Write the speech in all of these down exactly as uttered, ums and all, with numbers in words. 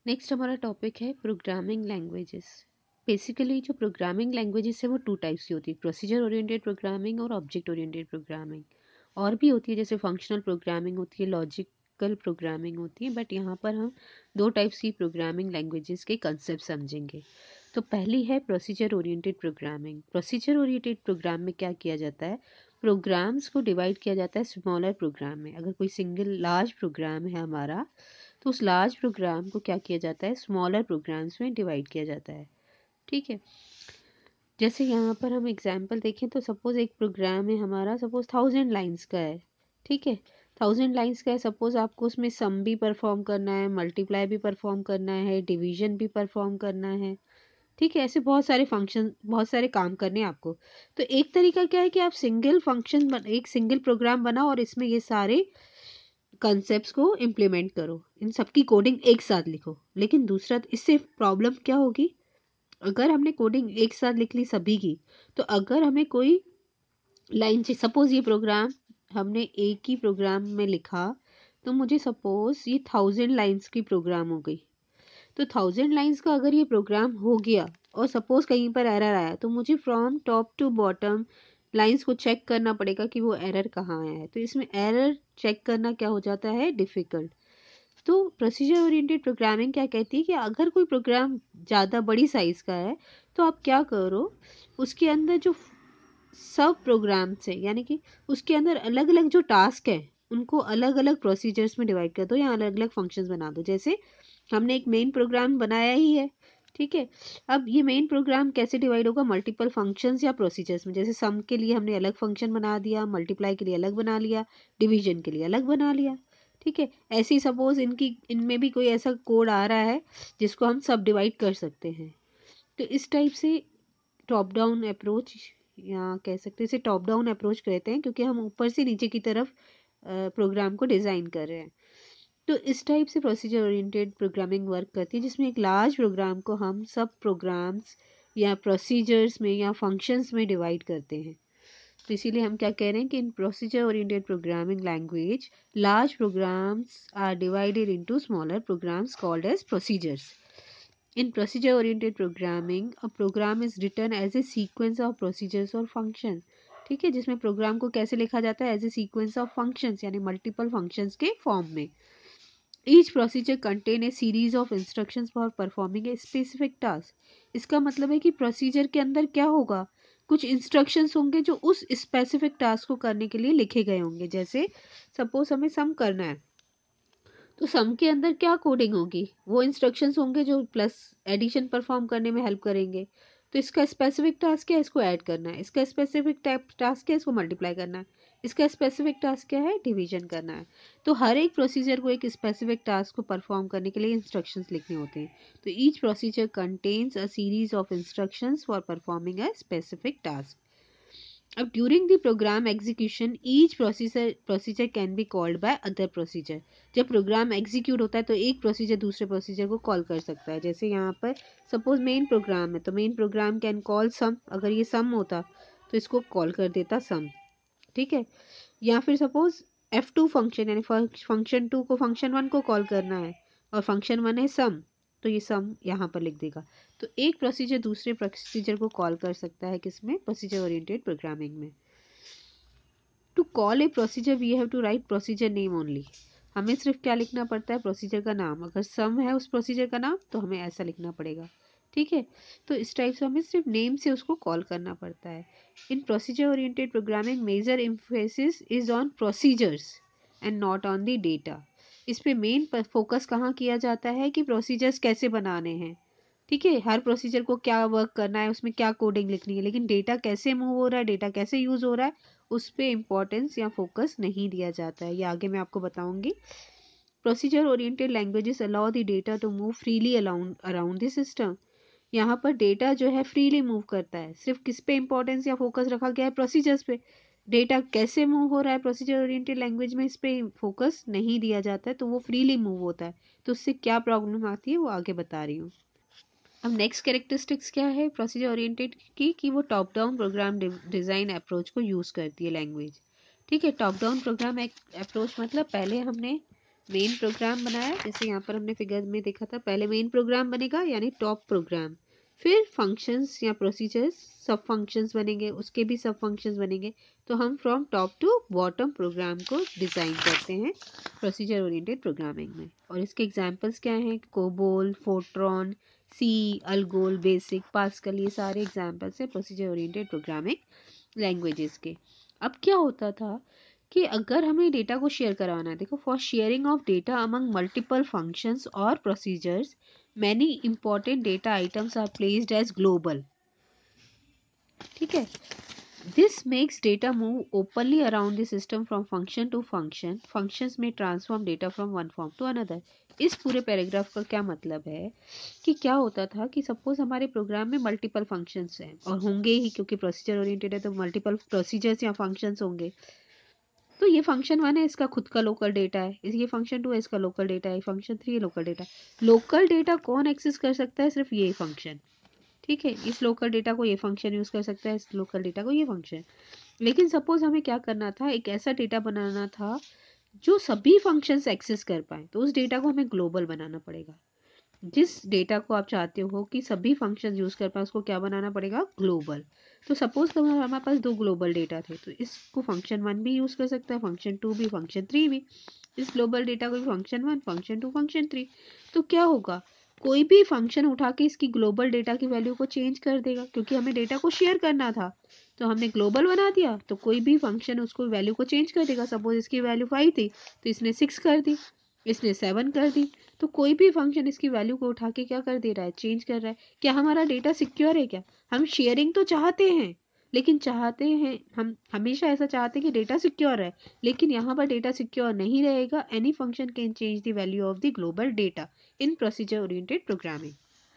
Next हमारा topic है programming languages. Basically जो प्रोग्रामिंग लैंग्वेजेस है वो टू टाइप्स की होती है, प्रोसीजर ओरिएंटेड प्रोग्रामिंग और ऑब्जेक्ट ओरिएंटेड प्रोग्रामिंग। और भी होती है जैसे फंक्शनल प्रोग्रामिंग होती है, लॉजिकल प्रोग्रामिंग होती है, बट यहाँ पर हम दो टाइप्स की प्रोग्रामिंग लैंग्वेजेस के कंसेप्ट समझेंगे। तो पहली है procedure oriented programming. Procedure oriented program में क्या किया जाता है, प्रोग्राम्स को डिवाइड किया जाता है स्मॉलर प्रोग्राम में। अगर कोई सिंगल लार्ज प्रोग्राम है हमारा, तो उस लार्ज प्रोग्राम को क्या किया जाता है, स्मॉलर प्रोग्राम्स में डिवाइड किया जाता है। ठीक है, जैसे यहाँ पर हम एग्जांपल देखें तो सपोज एक प्रोग्राम है हमारा, सपोज थाउजेंड लाइंस का है। ठीक है, थाउजेंड लाइंस का है, सपोज आपको उसमें सम भी परफॉर्म करना है, मल्टीप्लाई भी परफॉर्म करना है, डिवीजन भी परफॉर्म करना है। ठीक है, ऐसे बहुत सारे फंक्शन, बहुत सारे काम करने हैं आपको। तो एक तरीका क्या है कि आप सिंगल फंक्शन बन, एक सिंगल प्रोग्राम बनाओ और इसमें ये सारे कॉन्सेप्ट्स को इम्प्लीमेंट करो, इन सबकी कोडिंग एक साथ लिखो। लेकिन दूसरा, इससे प्रॉब्लम क्या होगी, अगर हमने कोडिंग एक साथ लिख ली सभी की, तो अगर हमें कोई लाइन से, सपोज ये प्रोग्राम हमने एक ही प्रोग्राम में लिखा, तो मुझे सपोज ये थाउजेंड लाइंस की प्रोग्राम हो गई। तो थाउजेंड लाइंस का अगर ये प्रोग्राम हो गया और सपोज कहीं पर एरर आया, तो मुझे from top to bottom lines को चेक करना पड़ेगा कि वो एरर कहाँ आया है। तो इसमें एरर चेक करना क्या हो जाता है, डिफिकल्ट। तो प्रोसीजर ओरिएंटेड प्रोग्रामिंग क्या कहती है कि अगर कोई प्रोग्राम ज़्यादा बड़ी साइज का है, तो आप क्या करो, उसके अंदर जो सब प्रोग्राम्स है, यानी कि उसके अंदर अलग अलग जो टास्क है उनको अलग अलग प्रोसीजर्स में डिवाइड कर दो या अलग अलग फंक्शंस बना दो। जैसे हमने एक मेन प्रोग्राम बनाया ही है, ठीक है, अब ये मेन प्रोग्राम कैसे डिवाइड होगा, मल्टीपल फंक्शंस या प्रोसीजर्स में। जैसे सम के लिए हमने अलग फंक्शन बना दिया, मल्टीप्लाई के लिए अलग बना लिया, डिवीजन के लिए अलग बना लिया। ठीक है, ऐसे ही सपोज इनकी इनमें भी कोई ऐसा कोड आ रहा है जिसको हम सब डिवाइड कर सकते हैं। तो इस टाइप से टॉप डाउन अप्रोच, या कह सकते हैं इसे टॉप डाउन अप्रोच कहते हैं, क्योंकि हम ऊपर से नीचे की तरफ प्रोग्राम को डिज़ाइन कर रहे हैं। तो इस टाइप से प्रोसीजर ओरिएंटेड प्रोग्रामिंग वर्क करती है, जिसमें एक लार्ज प्रोग्राम को हम सब प्रोग्राम्स या प्रोसीजर्स में या फंक्शंस में डिवाइड करते हैं। तो इसीलिए हम क्या कह रहे हैं कि in procedure oriented programming language, large programs are divided into smaller programs called as procedures. In procedure oriented programming, a program is written as a sequence of procedures or function। ठीक है, जिसमें प्रोग्राम को कैसे लिखा जाता है, as a sequence of functions, यानी multiple functions के फॉर्म में। Each procedure contain a series of instructions for performing a specific task. इसका मतलब है कि प्रोसीजर के अंदर क्या होगा, कुछ इंस्ट्रक्शंस होंगे जो उस स्पेसिफिक टास्क को करने के लिए लिखे गए होंगे। जैसे सपोज हमें सम करना है, तो सम के अंदर क्या कोडिंग होगी, वो इंस्ट्रक्शंस होंगे जो प्लस एडिशन परफॉर्म करने में हेल्प करेंगे। तो इसका स्पेसिफिक टास्क क्या है, इसको ऐड करना है। इसका स्पेसिफिक टास्क क्या है, इसको मल्टीप्लाई करना है। इसका स्पेसिफिक टास्क क्या है, डिवीजन करना है। तो हर एक प्रोसीजर को एक स्पेसिफिक टास्क को परफॉर्म करने के लिए इंस्ट्रक्शंस लिखने होते हैं। तो each procedure contains a series of instructions for performing a specific task. अब during the program execution each procedure procedure can be called by other procedure. जब प्रोग्राम एग्जीक्यूट होता है तो एक प्रोसीजर दूसरे प्रोसीजर को कॉल कर सकता है। जैसे यहाँ पर सपोज मेन प्रोग्राम है, तो main program can call sum, अगर ये सम होता तो इसको कॉल कर देता सम। ठीक है, या फिर सपोज एफ टू फंक्शन, यानी फंक्शन टू को फंक्शन वन को कॉल करना है और फंक्शन वन है सम, तो ये सम यहाँ पर लिख देगा। तो एक प्रोसीजर दूसरे प्रोसीजर को कॉल कर सकता है, किसमें, प्रोसीजर ओरिएंटेड प्रोग्रामिंग में। To call a procedure we have to write procedure name only. हमें सिर्फ क्या लिखना पड़ता है, प्रोसीजर का नाम। अगर सम है उस प्रोसीजर का नाम, तो हमें ऐसा लिखना पड़ेगा। ठीक है, तो इस टाइप से हमें सिर्फ नेम से उसको कॉल करना पड़ता है। In procedure oriented programming major emphasis is on procedures and not on the data. इस पे मेन फोकस कहाँ किया जाता है कि प्रोसीजर्स कैसे बनाने हैं। ठीक है, हर प्रोसीजर को क्या वर्क करना है, उसमें क्या कोडिंग लिखनी है, लेकिन डेटा कैसे मूव हो रहा है, डेटा कैसे यूज हो रहा है, उस पर इम्पोर्टेंस या फोकस नहीं दिया जाता है। ये आगे मैं आपको बताऊंगी। Procedure oriented languages allow the data to move freely around around the system. यहाँ पर डेटा जो है फ्रीली मूव करता है। सिर्फ किस पे इंपॉर्टेंस या फोकस रखा गया है, प्रोसीजर्स पे। डेटा कैसे मूव हो रहा है प्रोसीजर ओरिएंटेड लैंग्वेज में, इस पे फोकस नहीं दिया जाता है, तो वो फ्रीली मूव होता है। तो उससे क्या प्रॉब्लम आती है वो आगे बता रही हूँ। अब नेक्स्ट कैरेक्टरिस्टिक्स क्या है प्रोसीजर ओरिएंटेड की, कि वो top down program design approach को यूज़ करती है लैंग्वेज। ठीक है, टॉप डाउन प्रोग्राम अप्रोच मतलब पहले हमने मेन प्रोग्राम बनाया, जैसे यहाँ पर हमने फिगर में देखा था, पहले मेन प्रोग्राम बनेगा यानी टॉप प्रोग्राम, फिर फंक्शंस या प्रोसीजर्स सब फंक्शंस बनेंगे, उसके भी सब फंक्शंस बनेंगे। तो हम from top to bottom program को डिज़ाइन करते हैं प्रोसीजर ओरिएंटेड प्रोग्रामिंग में। और इसके एग्जांपल्स क्या हैं? COBOL, Fortran, C, ALGOL, BASIC, Pascal, ये सारे एग्जांपल्स हैं प्रोसीजर ओरिएंटेड प्रोग्रामिंग लैंग्वेजेस के। अब क्या होता था कि अगर हमें डेटा को शेयर करवाना है, देखो, for sharing of data among multiple functions और procedures many important data items are placed as global. ठीक है, this makes data move openly around the system from function to function, functions में transform data from one form to another. इस पूरे paragraph का क्या मतलब है कि क्या होता था कि सपोज हमारे प्रोग्राम में मल्टीपल फंक्शंस हैं, और होंगे ही क्योंकि प्रोसीजर ओरिएंटेड है तो मल्टीपल प्रोसीजर्स या फंक्शंस होंगे। तो ये फंक्शन वन है, इसका खुद का लोकल डेटा है, इस ये फंक्शन टू है, इसका लोकल डेटा है, फंक्शन थ्री है, लोकल डेटा। लोकल डेटा कौन एक्सेस कर सकता है? सिर्फ ये फंक्शन। ठीक है, इस लोकल डेटा को ये फंक्शन यूज कर सकता है, इस लोकल डेटा को ये फंक्शन। लेकिन सपोज हमें क्या करना था, एक ऐसा डेटा बनाना था जो सभी फंक्शंस एक्सेस कर पाए, तो उस डेटा को हमें ग्लोबल बनाना पड़ेगा। जिस डेटा को आप चाहते हो कि सभी फंक्शन यूज कर पाए, उसको क्या बनाना पड़ेगा? ग्लोबल। तो सपोज हमारे पास दो ग्लोबल डेटा थे, तो इसको फंक्शन वन भी यूज कर सकता है, फंक्शन टू भी, फंक्शन थ्री भी। इस ग्लोबल डेटा को भी function one, function to, function three. तो क्या होगा, कोई भी फंक्शन उठा के इसकी ग्लोबल डेटा की वैल्यू को चेंज कर देगा, क्योंकि हमें डेटा को शेयर करना था। तो हमने ग्लोबल बना दिया, तो कोई भी फंक्शन उसको वैल्यू को चेंज कर देगा। सपोज इसकी वैल्यू फाइव थी, तो इसने सिक्स कर दी, इसने सेवन कर दी। तो कोई भी फंक्शन इसकी वैल्यू को उठा के क्या कर दे रहा है? चेंज कर रहा है। क्या हमारा डेटा सिक्योर है? क्या हम शेयरिंग तो चाहते हैं, लेकिन चाहते हैं हम हमेशा ऐसा चाहते हैं कि डेटा सिक्योर है, लेकिन यहाँ पर डेटा सिक्योर नहीं रहेगा। Any function can change the value of the global data in procedure oriented programming.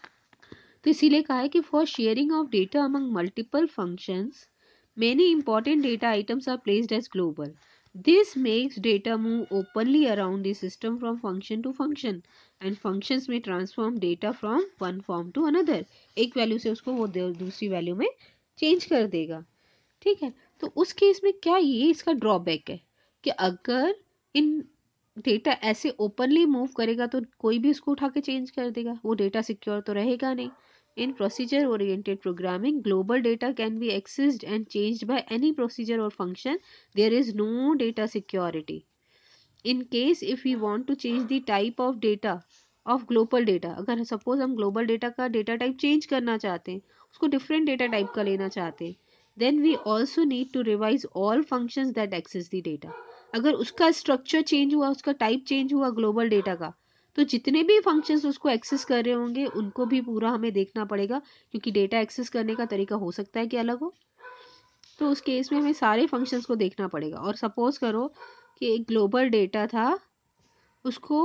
तो इसीलिए कहा है कि for sharing of data among multiple functions many important data items are placed as global. This makes data move openly around the system from function to function, and functions may transform data from one form to another. एक value से उसको वो दूसरी value में change कर देगा। ठीक है, तो उस केस में क्या ये इसका ड्रॉबैक है कि अगर इन डेटा ऐसे ओपनली मूव करेगा तो कोई भी उसको उठा के चेंज कर देगा, वो डेटा सिक्योर तो रहेगा नहीं। In procedure oriented programming global data can be accessed and changed by any procedure और function, there is no data security. In case if we want to change the type of data of global data, अगर suppose हम global data का data type change करना चाहते हैं, उसको different data type का लेना चाहते हैं, then we also need to revise all functions that access the data. अगर उसका स्ट्रक्चर चेंज हुआ, उसका टाइप चेंज हुआ ग्लोबल डेटा का, तो जितने भी फंक्शंस उसको एक्सेस कर रहे होंगे उनको भी पूरा हमें देखना पड़ेगा, क्योंकि डेटा एक्सेस करने का तरीका हो सकता है कि अलग हो। तो उस केस में हमें सारे फंक्शंस को देखना पड़ेगा। और सपोज करो कि एक ग्लोबल डेटा था, उसको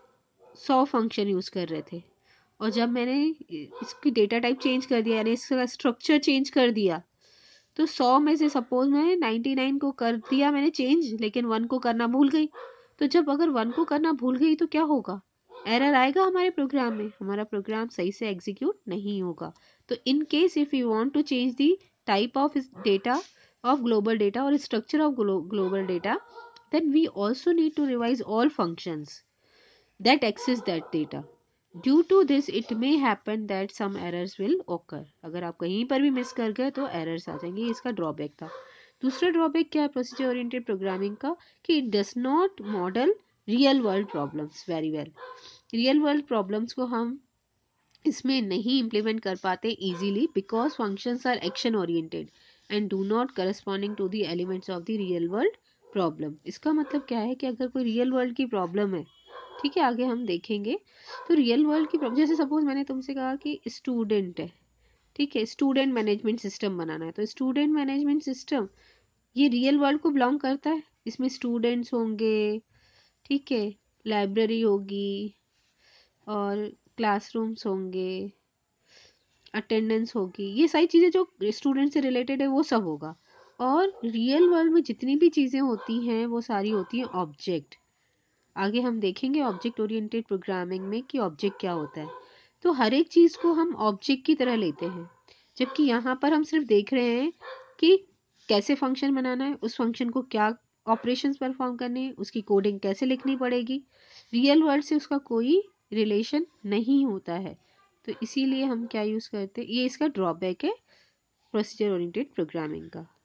सौ फंक्शन यूज़ कर रहे थे, और जब मैंने इसकी डेटा टाइप चेंज कर दिया, यानी इसका स्ट्रक्चर चेंज कर दिया, तो सौ में से सपोज मैं नाइन्टी नाइन को कर दिया मैंने चेंज, लेकिन वन को करना भूल गई। तो जब अगर वन को करना भूल गई तो क्या होगा? एरर आएगा हमारे प्रोग्राम में, हमारा प्रोग्राम सही से एग्जीक्यूट नहीं होगा। तो in case if you want to change the type of data of global data और structure of global data, then we also need to revise all functions that access that data. Due to this it may happen that some errors will occur. अगर आप कहीं पर भी miss कर गए तो errors आ जाएंगे, इसका ड्रॉबैक था। दूसरा ड्रॉबैक क्या है प्रोसीजर ओरिएंटेड प्रोग्रामिंग का, कि it does not model real world problems very well. Real world problems को हम इसमें नहीं इम्प्लीमेंट कर पाते easily, because functions are action oriented and do not corresponding to the elements of the real world problem. इसका मतलब क्या है कि अगर कोई रियल वर्ल्ड की प्रॉब्लम है, ठीक है, आगे हम देखेंगे, तो रियल वर्ल्ड की प्रॉब्लम, जैसे सपोज मैंने तुमसे कहा कि स्टूडेंट है, ठीक है, स्टूडेंट मैनेजमेंट सिस्टम बनाना है, तो स्टूडेंट मैनेजमेंट सिस्टम ये रियल वर्ल्ड को बिलोंग करता है। इसमें स्टूडेंट्स होंगे, ठीक है, लाइब्रेरी होगी, और क्लासरूम्स होंगे, अटेंडेंस होगी, ये सारी चीज़ें जो स्टूडेंट से रिलेटेड है वो सब होगा। और रियल वर्ल्ड में जितनी भी चीज़ें होती हैं वो सारी होती हैं ऑब्जेक्ट। आगे हम देखेंगे ऑब्जेक्ट ओरिएंटेड प्रोग्रामिंग में कि ऑब्जेक्ट क्या होता है। तो हर एक चीज़ को हम ऑब्जेक्ट की तरह लेते हैं, जबकि यहाँ पर हम सिर्फ देख रहे हैं कि कैसे फंक्शन बनाना है, उस फंक्शन को क्या ऑपरेशंस परफॉर्म करने हैं, उसकी कोडिंग कैसे लिखनी पड़ेगी। रियल वर्ल्ड से उसका कोई रिलेशन नहीं होता है। तो इसीलिए हम क्या यूज़ करते हैं, ये इसका ड्रॉबैक है प्रोसीजर ओरिएंटेड प्रोग्रामिंग का।